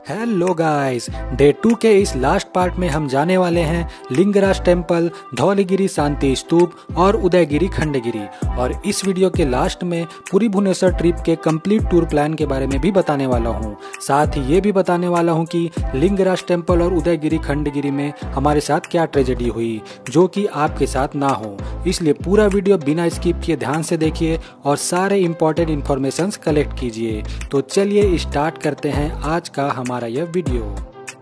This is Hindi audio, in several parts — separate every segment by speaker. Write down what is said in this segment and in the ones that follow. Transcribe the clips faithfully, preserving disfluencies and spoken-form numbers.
Speaker 1: हेलो गाइस, डे टू के इस लास्ट पार्ट में हम जाने वाले हैं लिंगराज टेम्पल, धौलीगिरी शांति स्तूप और उदयगिरी खंडगिरी। और इस वीडियो के लास्ट में पूरी भुवनेश्वर ट्रिप के कंप्लीट टूर प्लान के बारे में भी बताने वाला हूं। साथ ही ये भी बताने वाला हूं कि लिंगराज टेम्पल और उदयगिरी खंडगिरी में हमारे साथ क्या ट्रेजेडी हुई जो कि आपके साथ ना हो। इसलिए पूरा वीडियो बिना स्किप किए ध्यान से देखिए और सारे इंपॉर्टेंट इन्फॉर्मेशन कलेक्ट कीजिए। तो चलिए स्टार्ट करते हैं आज का हमारा यह वीडियो।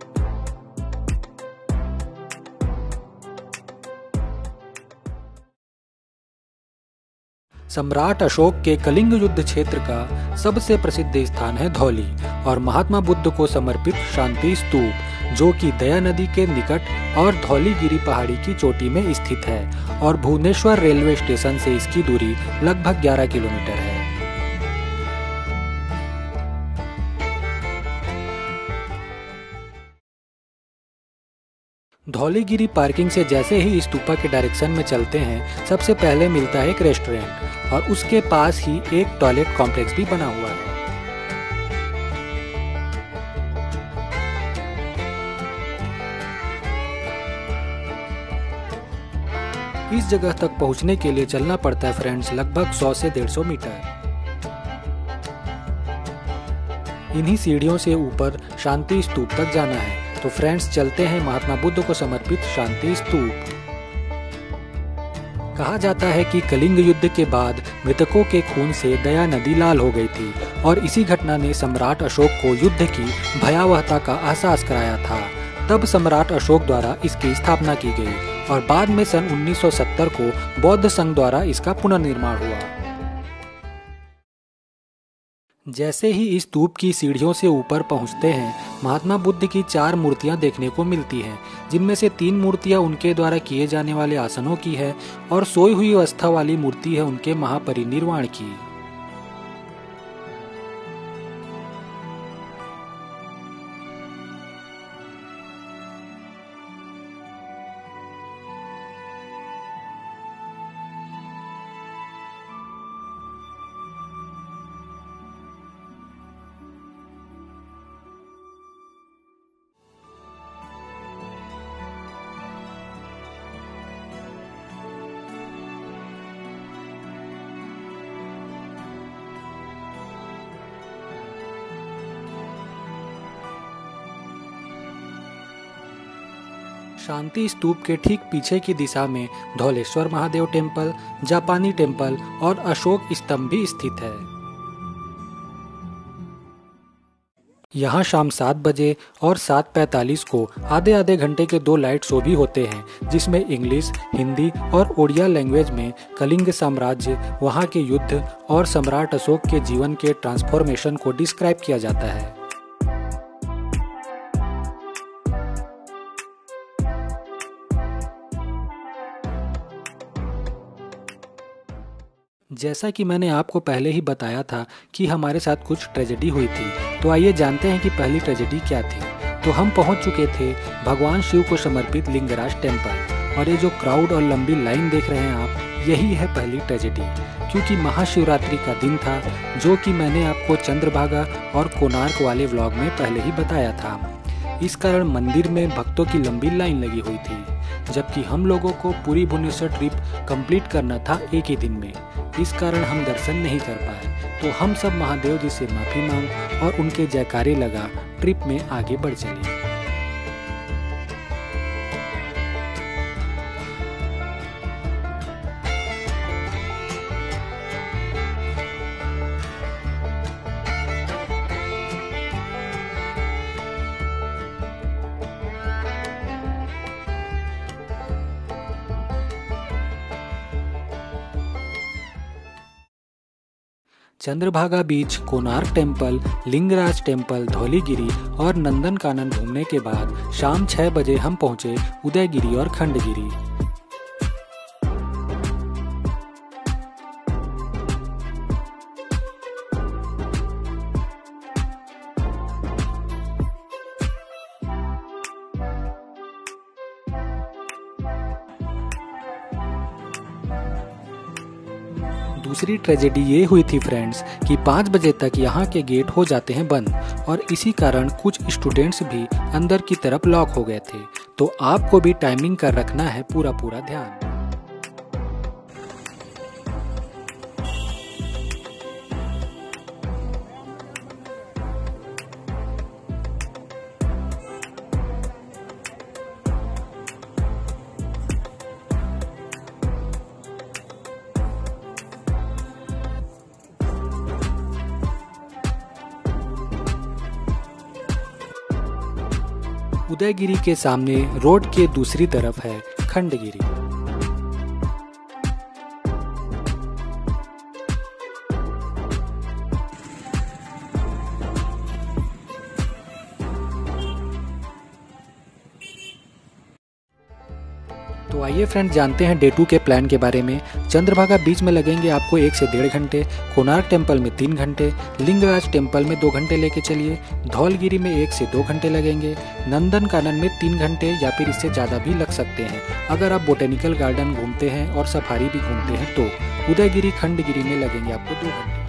Speaker 1: सम्राट अशोक के कलिंग युद्ध क्षेत्र का सबसे प्रसिद्ध स्थान है धौली और महात्मा बुद्ध को समर्पित शांति स्तूप, जो कि दया नदी के निकट और धौलीगिरी पहाड़ी की चोटी में स्थित है और भुवनेश्वर रेलवे स्टेशन से इसकी दूरी लगभग ग्यारह किलोमीटर है। धौलीगिरी पार्किंग से जैसे ही स्तूपा के डायरेक्शन में चलते हैं, सबसे पहले मिलता है एक रेस्टोरेंट और उसके पास ही एक टॉयलेट कॉम्प्लेक्स भी बना हुआ है। इस जगह तक पहुंचने के लिए चलना पड़ता है फ्रेंड्स लगभग सौ से डेढ़ सौ मीटर। इन्हीं सीढ़ियों से ऊपर शांति स्तूप तक जाना है। तो फ्रेंड्स चलते हैं महात्मा बुद्ध को समर्पित शांति स्तूप। कहा जाता है कि कलिंग युद्ध के बाद मृतकों के खून से दया नदी लाल हो गई थी और इसी घटना ने सम्राट अशोक को युद्ध की भयावहता का एहसास कराया था। तब सम्राट अशोक द्वारा इसकी स्थापना की गई और बाद में सन उन्नीस सौ सत्तर को बौद्ध संघ द्वारा इसका पुनर्निर्माण हुआ। जैसे ही इस स्तूप की सीढ़ियों से ऊपर पहुंचते हैं, महात्मा बुद्ध की चार मूर्तियां देखने को मिलती हैं, जिनमें से तीन मूर्तियां उनके द्वारा किए जाने वाले आसनों की है और सोई हुई अवस्था वाली मूर्ति है उनके महापरिनिर्वाण की। शांति स्तूप के ठीक पीछे की दिशा में धौलेश्वर महादेव टेम्पल, जापानी टेम्पल और अशोक स्तंभ भी स्थित है। यहाँ शाम सात बजे और सात पैंतालीस को आधे आधे घंटे के दो लाइट शो भी होते हैं, जिसमें इंग्लिश, हिंदी और ओडिया लैंग्वेज में कलिंग साम्राज्य, वहाँ के युद्ध और सम्राट अशोक के जीवन के ट्रांसफॉर्मेशन को डिस्क्राइब किया जाता है। जैसा कि मैंने आपको पहले ही बताया था कि हमारे साथ कुछ ट्रेजेडी हुई थी, तो आइए जानते हैं कि पहली ट्रेजेडी क्या थी। तो हम पहुंच चुके थे भगवान शिव को समर्पित लिंगराज टेम्पल और ये जो क्राउड और लंबी लाइन देख रहे हैं आप, यही है पहली ट्रेजेडी। क्योंकि महाशिवरात्रि का दिन था, जो कि मैंने आपको चंद्रभागा और कोणार्क वाले व्लॉग में पहले ही बताया था। इस कारण मंदिर में भक्तों की लंबी लाइन लगी हुई थी, जबकि हम लोगों को पूरी भुवनेश्वर ट्रिप कंप्लीट करना था एक ही दिन में। इस कारण हम दर्शन नहीं कर पाए। तो हम सब महादेव जी से माफी मांग और उनके जयकारे लगा ट्रिप में आगे बढ़ चले। Chandrabhaga beach, Konark temple, Lingaraj temple, Dhauligiri और नंदनकानन घूमने के बाद शाम छह बजे हम पहुंचे उदयगिरी और खंडगिरी। दूसरी ट्रेजेडी ये हुई थी फ्रेंड्स कि पाँच बजे तक यहाँ के गेट हो जाते हैं बंद और इसी कारण कुछ स्टूडेंट्स भी अंदर की तरफ लॉक हो गए थे। तो आपको भी टाइमिंग कर रखना है पूरा पूरा ध्यान। उदयगिरी के सामने रोड के दूसरी तरफ है खंडगिरी। तो आइए फ्रेंड जानते हैं डे टू के प्लान के बारे में। चंद्रभागा बीच में लगेंगे आपको एक से डेढ़ घंटे, कोणार्क टेम्पल में तीन घंटे, लिंगराज टेम्पल में दो घंटे लेके चलिए, धौलगिरी में एक से दो घंटे लगेंगे, नंदनकानन में तीन घंटे या फिर इससे ज़्यादा भी लग सकते हैं अगर आप बोटेनिकल गार्डन घूमते हैं और सफारी भी घूमते हैं तो। उदयगिरी खंडगिरी में लगेंगे आपको दो घंटे।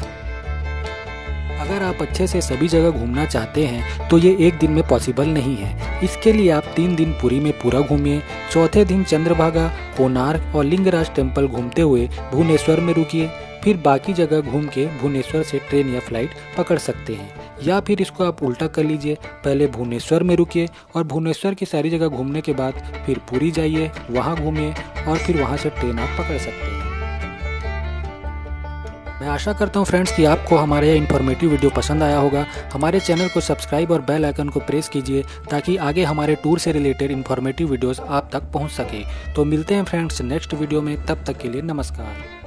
Speaker 1: अगर आप अच्छे से सभी जगह घूमना चाहते हैं तो ये एक दिन में पॉसिबल नहीं है। इसके लिए आप तीन दिन पुरी में पूरा घूमिए। चौथे दिन चंद्रभागा, कोणार्क और लिंगराज टेम्पल घूमते हुए भुवनेश्वर में रुकिए। फिर बाकी जगह घूम के भुवनेश्वर से ट्रेन या फ्लाइट पकड़ सकते हैं, या फिर इसको आप उल्टा कर लीजिए, पहले भुवनेश्वर में रुकिए और भुवनेश्वर की सारी जगह घूमने के बाद फिर पुरी जाइए, वहाँ घूमिए और फिर वहाँ से ट्रेन आप पकड़ सकते हैं। मैं आशा करता हूँ फ्रेंड्स कि आपको हमारा यह इन्फॉर्मेटिव वीडियो पसंद आया होगा। हमारे चैनल को सब्सक्राइब और बेल आइकन को प्रेस कीजिए ताकि आगे हमारे टूर से रिलेटेड इन्फॉर्मेटिव वीडियोस आप तक पहुँच सके। तो मिलते हैं फ्रेंड्स नेक्स्ट वीडियो में, तब तक के लिए नमस्कार।